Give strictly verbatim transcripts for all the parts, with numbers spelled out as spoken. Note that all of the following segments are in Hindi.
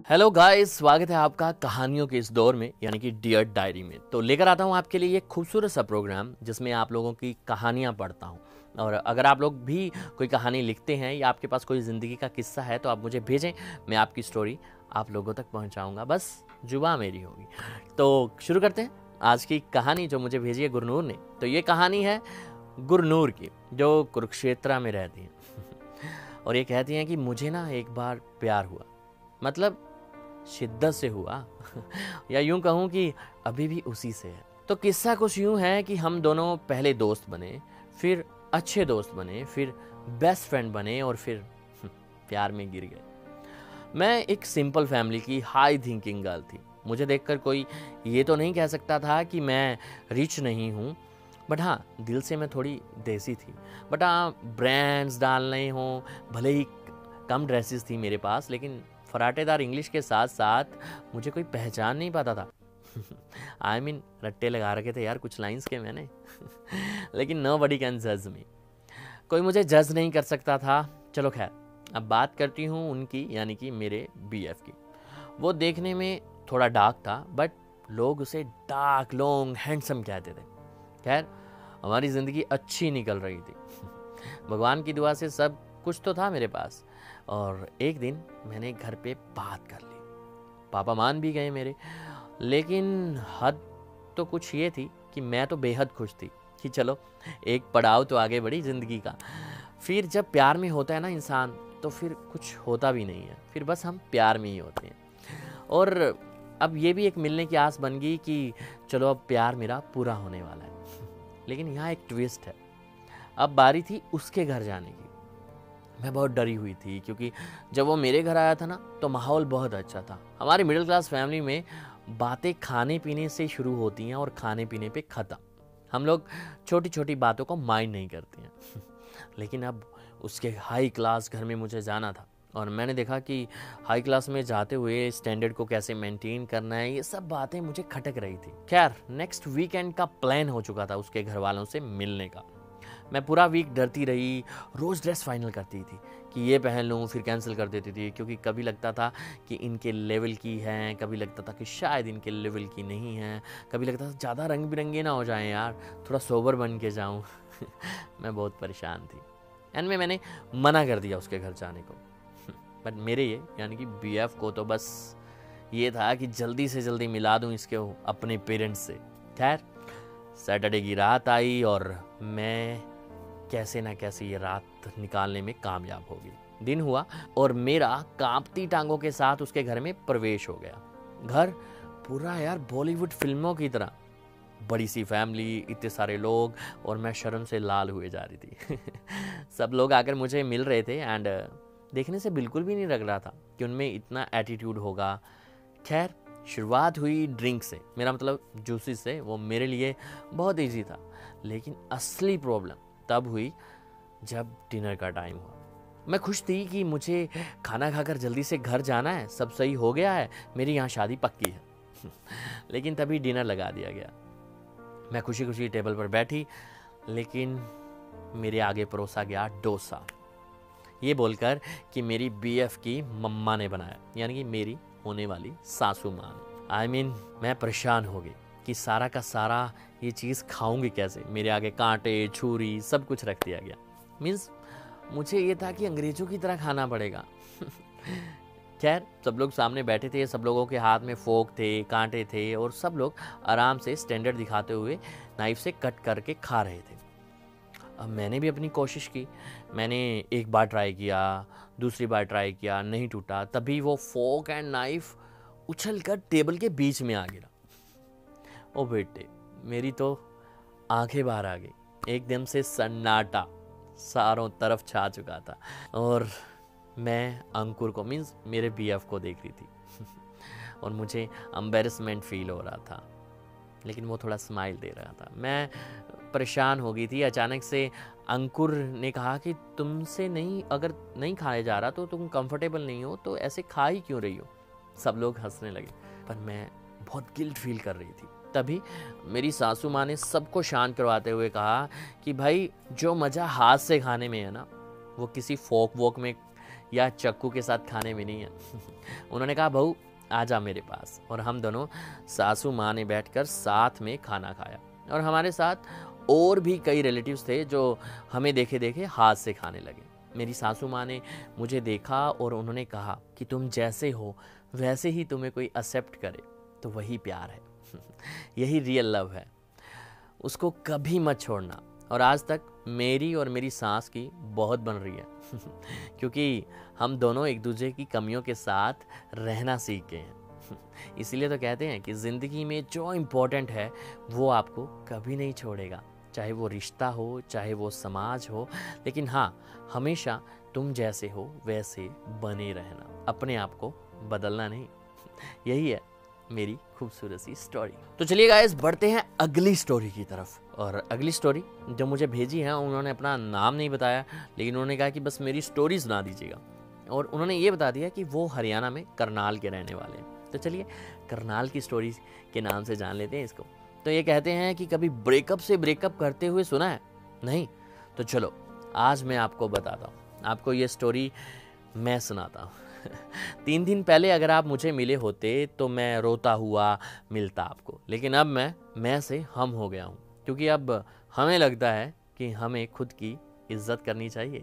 हेलो गाइस, स्वागत है आपका कहानियों के इस दौर में यानी कि डियर डायरी में। तो लेकर आता हूँ आपके लिए एक खूबसूरत सा प्रोग्राम जिसमें आप लोगों की कहानियाँ पढ़ता हूँ। और अगर आप लोग भी कोई कहानी लिखते हैं या आपके पास कोई ज़िंदगी का किस्सा है तो आप मुझे भेजें, मैं आपकी स्टोरी आप लोगों तक पहुँचाऊँगा, बस जुबा मेरी होगी। तो शुरू करते हैं आज की कहानी जो मुझे भेजी है गुरनूर ने। तो ये कहानी है गुरनूर की, जो कुरुक्षेत्र में रहती हैं और ये कहती हैं कि मुझे ना एक बार प्यार हुआ, मतलब शिद्दत से हुआ या यूं कहूं कि अभी भी उसी से है। तो किस्सा कुछ यूं है कि हम दोनों पहले दोस्त बने, फिर अच्छे दोस्त बने, फिर बेस्ट फ्रेंड बने और फिर प्यार में गिर गए। मैं एक सिंपल फैमिली की हाई थिंकिंग गर्ल थी। मुझे देखकर कोई ये तो नहीं कह सकता था कि मैं रिच नहीं हूँ, बट हाँ, दिल से मैं थोड़ी देसी थी। बट हाँ, ब्रांड्स डालने हों, भले ही कम ड्रेसेस थी मेरे पास, लेकिन फराटेदार इंग्लिश के साथ साथ मुझे कोई पहचान नहीं पाता था। आई मीन रट्टे लगा रखे थे यार कुछ लाइंस के मैंने लेकिन नो बडी कैन जज मी, कोई मुझे जज नहीं कर सकता था। चलो खैर, अब बात करती हूँ उनकी यानी कि मेरे बीएफ की। वो देखने में थोड़ा डार्क था, बट लोग उसे डार्क लॉन्ग हैंडसम कहते थे। खैर, हमारी ज़िंदगी अच्छी निकल रही थी। भगवान की दुआ से सब कुछ तो था मेरे पास। और एक दिन मैंने घर पे बात कर ली, पापा मान भी गए मेरे। लेकिन हद तो कुछ ये थी कि मैं तो बेहद खुश थी कि चलो एक पड़ाव तो आगे बढ़ी ज़िंदगी का। फिर जब प्यार में होता है ना इंसान, तो फिर कुछ होता भी नहीं है, फिर बस हम प्यार में ही होते हैं। और अब ये भी एक मिलने की आस बन गई कि चलो अब प्यार मेरा पूरा होने वाला है। लेकिन यहाँ एक ट्विस्ट है, अब बारी थी उसके घर जाने की। मैं बहुत डरी हुई थी क्योंकि जब वो मेरे घर आया था ना, तो माहौल बहुत अच्छा था। हमारी मिडिल क्लास फैमिली में बातें खाने पीने से शुरू होती हैं और खाने पीने पे ख़त्म। हम लोग छोटी छोटी बातों को माइंड नहीं करते हैं। लेकिन अब उसके हाई क्लास घर में मुझे जाना था और मैंने देखा कि हाई क्लास में जाते हुए स्टैंडर्ड को कैसे मेंटेन करना है, ये सब बातें मुझे खटक रही थी। खैर, नेक्स्ट वीकेंड का प्लान हो चुका था उसके घर वालों से मिलने का। मैं पूरा वीक डरती रही, रोज़ ड्रेस फाइनल करती थी कि ये पहन लूँ, फिर कैंसिल कर देती थी क्योंकि कभी लगता था कि इनके लेवल की हैं, कभी लगता था कि शायद इनके लेवल की नहीं हैं, कभी लगता था ज़्यादा रंग बिरंगे ना हो जाएं यार, थोड़ा सोबर बन के जाऊँ। मैं बहुत परेशान थी एंड में मैंने मना कर दिया उसके घर जाने को। बट मेरे ये यानी कि बीएफ को तो बस ये था कि जल्दी से जल्दी मिला दूँ इसके अपने पेरेंट्स से। खैर, सैटरडे की रात आई और मैं कैसे ना कैसे ये रात निकालने में कामयाब हो गई। दिन हुआ और मेरा कांपती टांगों के साथ उसके घर में प्रवेश हो गया। घर पूरा यार बॉलीवुड फिल्मों की तरह, बड़ी सी फैमिली, इतने सारे लोग, और मैं शर्म से लाल हुए जा रही थी। सब लोग आकर मुझे मिल रहे थे एंड देखने से बिल्कुल भी नहीं लग रहा था कि उनमें इतना एटीट्यूड होगा। खैर, शुरुआत हुई ड्रिंक से, मेरा मतलब जूसेस से। वो मेरे लिए बहुत इजी था, लेकिन असली प्रॉब्लम तब हुई जब डिनर का टाइम हुआ। मैं खुश थी कि मुझे खाना खाकर जल्दी से घर जाना है, सब सही हो गया है, मेरी यहाँ शादी पक्की है। लेकिन तभी डिनर लगा दिया गया। मैं खुशी खुशी टेबल पर बैठी, लेकिन मेरे आगे परोसा गया डोसा, ये बोलकर कि मेरी बीएफ की मम्मा ने बनाया, यानी कि मेरी होने वाली सासू माँ ने। आई मीन मैं परेशान हो गई कि सारा का सारा ये चीज़ खाऊंगी कैसे। मेरे आगे कांटे, छुरी, सब कुछ रख दिया गया। मीन्स मुझे ये था कि अंग्रेज़ों की तरह खाना पड़ेगा। खैर, सब लोग सामने बैठे थे, सब लोगों के हाथ में फोक थे, कांटे थे, और सब लोग आराम से स्टैंडर्ड दिखाते हुए नाइफ से कट करके खा रहे थे। अब मैंने भी अपनी कोशिश की। मैंने एक बार ट्राई किया, दूसरी बार ट्राई किया, नहीं टूटा। तभी वो फोक एंड नाइफ उछल कर टेबल के बीच में आ गिरा। ओ बेटे, मेरी तो आंखें बाहर आ गई। एकदम से सन्नाटा चारों तरफ छा चुका था और मैं अंकुर को, मीन्स मेरे बीएफ को देख रही थी। और मुझे एम्बैरेसमेंट फील हो रहा था, लेकिन वो थोड़ा स्माइल दे रहा था। मैं परेशान हो गई थी। अचानक से अंकुर ने कहा कि तुमसे नहीं, अगर नहीं खाया जा रहा तो तुम कंफर्टेबल नहीं हो तो ऐसे खा ही क्यों रही हो। सब लोग हंसने लगे, पर मैं बहुत गिल्ट फील कर रही थी। तभी मेरी सासू माँ ने सबको शांत करवाते हुए कहा कि भाई, जो मज़ा हाथ से खाने में है ना, वो किसी फोक वोक में या चक्कू के साथ खाने में नहीं है। उन्होंने कहा बहू आजा मेरे पास, और हम दोनों सासू माँ ने बैठकर साथ में खाना खाया। और हमारे साथ और भी कई रिलेटिव्स थे जो हमें देखे देखे हाथ से खाने लगे। मेरी सासू माँ ने मुझे देखा और उन्होंने कहा कि तुम जैसे हो वैसे ही तुम्हें कोई एक्सेप्ट करे तो वही प्यार है। यही रियल लव है, उसको कभी मत छोड़ना। और आज तक मेरी और मेरी सास की बहुत बन रही है क्योंकि हम दोनों एक दूसरे की कमियों के साथ रहना सीख गए हैं। इसीलिए तो कहते हैं कि ज़िंदगी में जो इम्पोर्टेंट है वो आपको कभी नहीं छोड़ेगा, चाहे वो रिश्ता हो, चाहे वो समाज हो। लेकिन हाँ, हमेशा तुम जैसे हो वैसे बने रहना, अपने आप को बदलना नहीं। यही है मेरी खूबसूरत सी स्टोरी। तो चलिए गाइस, बढ़ते हैं अगली स्टोरी की तरफ। और अगली स्टोरी जो मुझे भेजी है, उन्होंने अपना नाम नहीं बताया, लेकिन उन्होंने कहा कि बस मेरी स्टोरी सुना दीजिएगा। और उन्होंने ये बता दिया कि वो हरियाणा में करनाल के रहने वाले हैं। तो चलिए करनाल की स्टोरी के नाम से जान लेते हैं इसको। तो ये कहते हैं कि कभी ब्रेकअप से ब्रेकअप करते हुए सुना है? नहीं? तो चलो आज मैं आपको बताता हूँ, आपको ये स्टोरी मैं सुनाता हूँ। तीन दिन पहले अगर आप मुझे मिले होते तो मैं रोता हुआ मिलता आपको, लेकिन अब मैं मैं से हम हो गया हूँ, क्योंकि अब हमें लगता है कि हमें खुद की इज्जत करनी चाहिए।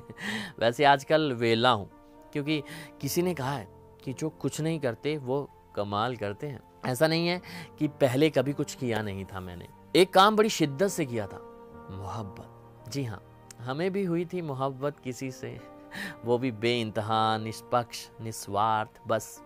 वैसे आजकल वेला हूँ, क्योंकि किसी ने कहा है कि जो कुछ नहीं करते वो कमाल करते हैं। ऐसा नहीं है कि पहले कभी कुछ किया नहीं था मैंने, एक काम बड़ी शिद्दत से किया था, मोहब्बत। जी हाँ, हमें भी हुई थी मोहब्बत किसी से, वो भी बेइंतहा, निष्पक्ष, निस्वार्थ, बस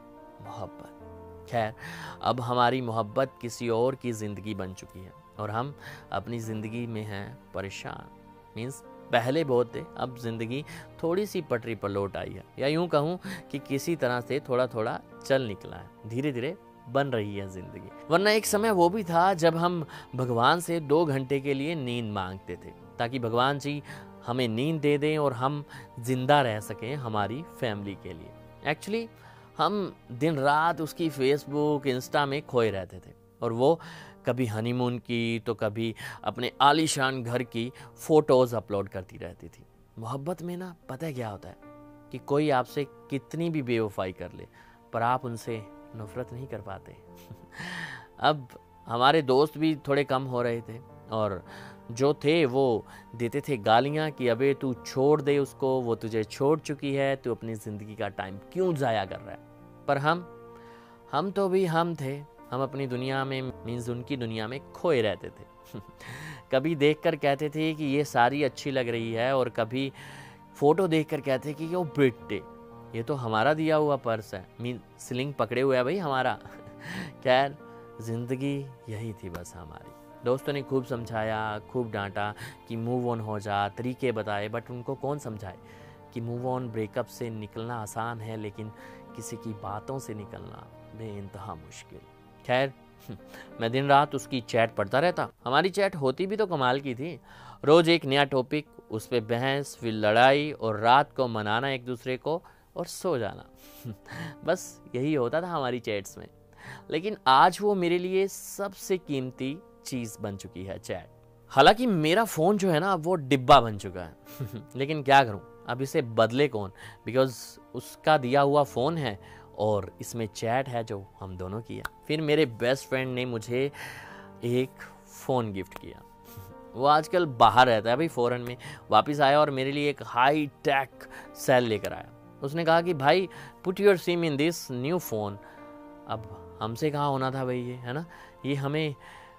मोहब्बत। खैर, अब हमारी मोहब्बत किसी और की ज़िंदगी बन चुकी है और हम अपनी ज़िंदगी में हैं परेशान। मीन्स पहले बहुत थे, अब ज़िंदगी थोड़ी सी पटरी पर लौट आई है, या यूं कहूँ कि किसी तरह से थोड़ा थोड़ा चल निकला है, धीरे धीरे बन रही है ज़िंदगी। वरना एक समय वो भी था जब हम भगवान से दो घंटे के लिए नींद मांगते थे, ताकि भगवान जी हमें नींद दे दें और हम जिंदा रह सकें हमारी फैमिली के लिए। एक्चुअली हम दिन रात उसकी फेसबुक, इंस्टा में खोए रहते थे, और वो कभी हनीमून की तो कभी अपने आलीशान घर की फ़ोटोज़ अपलोड करती रहती थी। मोहब्बत में ना पता है क्या होता है कि कोई आपसे कितनी भी बेवफाई कर ले, पर आप उनसे नफरत नहीं कर पाते। अब हमारे दोस्त भी थोड़े कम हो रहे थे, और जो थे वो देते थे गालियाँ कि अबे तू छोड़ दे उसको, वो तुझे छोड़ चुकी है, तू अपनी ज़िंदगी का टाइम क्यों ज़ाया कर रहा है। पर हम हम तो भी हम थे, हम अपनी दुनिया में, मीन्स उनकी दुनिया में खोए रहते थे। कभी देखकर कहते थे कि ये साड़ी अच्छी लग रही है, और कभी फ़ोटो देखकर कहते कि यो बेटे ये तो हमारा दिया हुआ पर्स है, मीन स्लिंग पकड़े हुए है भाई हमारा। खैर, ज़िंदगी यही थी बस हमारी। दोस्तों ने खूब समझाया, खूब डांटा कि मूव ऑन हो जा, तरीके बताए, बट उनको कौन समझाए कि मूव ऑन, ब्रेकअप से निकलना आसान है, लेकिन किसी की बातों से निकलना बेइंतहा मुश्किल। खैर, मैं दिन रात उसकी चैट पढ़ता रहता। हमारी चैट होती भी तो कमाल की थी, रोज़ एक नया टॉपिक, उस पर बहस, फिर लड़ाई, और रात को मनाना एक दूसरे को और सो जाना। बस यही होता था हमारी चैट्स में। लेकिन आज वो मेरे लिए सबसे कीमती चीज़ बन चुकी है, चैट। हालांकि मेरा फ़ोन जो है ना वो डिब्बा बन चुका है। लेकिन क्या करूं, अब इसे बदले कौन, बिकॉज उसका दिया हुआ फ़ोन है और इसमें चैट है जो हम दोनों की है। फिर मेरे बेस्ट फ्रेंड ने मुझे एक फ़ोन गिफ्ट किया। वो आजकल बाहर रहता है भाई, फ़ॉरेन में, वापस आया और मेरे लिए एक हाई टेक सेल लेकर आया। उसने कहा कि भाई put your sim in this new phone. अब हमसे कहाँ होना था भाई ये, है ना, ये हमें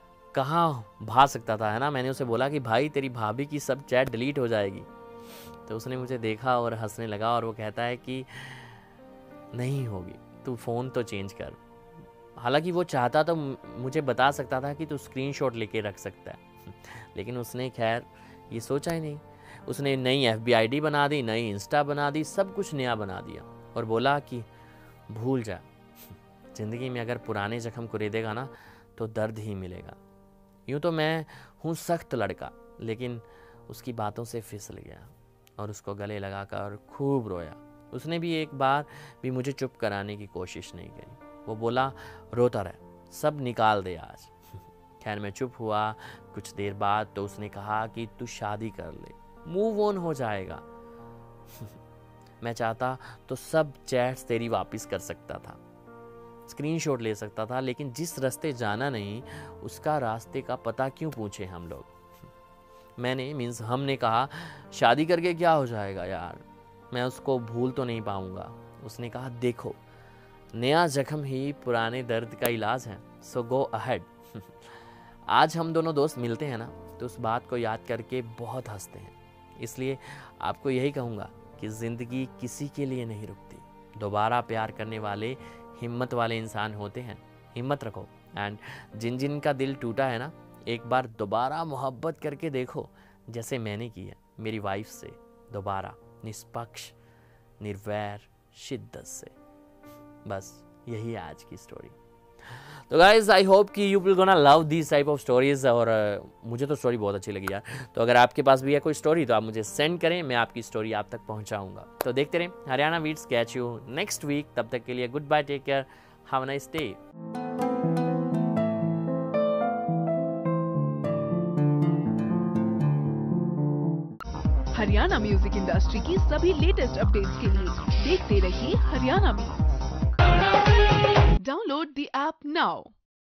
कहाँ भा सकता था, है ना। मैंने उसे बोला कि भाई तेरी भाभी की सब चैट डिलीट हो जाएगी। तो उसने मुझे देखा और हंसने लगा, और वो कहता है कि नहीं होगी, तू फ़ोन तो चेंज कर। हालांकि वो चाहता तो मुझे बता सकता था कि तू स्क्रीनशॉट लेके रख सकता है, लेकिन उसने खैर ये सोचा ही नहीं। उसने नई एफ बी आई डी बना दी, नई इंस्टा बना दी, सब कुछ नया बना दिया, और बोला कि भूल जा, ज़िंदगी में अगर पुराने जख्म को रेदेगा ना तो दर्द ही मिलेगा। यूँ तो मैं हूँ सख्त लड़का, लेकिन उसकी बातों से फिसल गया और उसको गले लगाकर खूब रोया। उसने भी एक बार भी मुझे चुप कराने की कोशिश नहीं करी। वो बोला रोता रह, सब निकाल दे आज। खैर मैं चुप हुआ। कुछ देर बाद तो उसने कहा कि तू शादी कर ले, मूव ऑन हो जाएगा। मैं चाहता तो सब चैट्स तेरी वापस कर सकता था, स्क्रीनशॉट ले सकता था, लेकिन जिस रास्ते जाना नहीं उसका रास्ते का पता क्यों पूछे हम लोग। मैंने मीन्स हमने कहा शादी करके क्या हो जाएगा यार, मैं उसको भूल तो नहीं पाऊंगा। उसने कहा देखो नया जख्म ही पुराने दर्द का इलाज है, सो गो अहेड। आज हम दोनों दोस्त मिलते हैं ना तो उस बात को याद करके बहुत हंसते हैं। इसलिए आपको यही कहूँगा कि ज़िंदगी किसी के लिए नहीं रुकती, दोबारा प्यार करने वाले हिम्मत वाले इंसान होते हैं। हिम्मत रखो, एंड जिन जिन का दिल टूटा है ना, एक बार दोबारा मोहब्बत करके देखो, जैसे मैंने की है मेरी वाइफ से, दोबारा निष्पक्ष निर्वैर शिद्दत से। बस यही है आज की स्टोरी। तो गाइज आई होप कि you will gonna love this type of stories, और uh, मुझे तो स्टोरी बहुत अच्छी लगी यार। तो अगर आपके पास भी है कोई स्टोरी तो आप मुझे सेंड करें, मैं आपकी स्टोरी आप तक पहुंचाऊंगा। तो देखते रहें Haryana beats, catch you next week. तब तक के लिए goodbye, take care, have a nice day. Haryana music industry की सभी लेटेस्ट अपडेट्स के लिए देखते रहिए Haryana beats. Download the app now.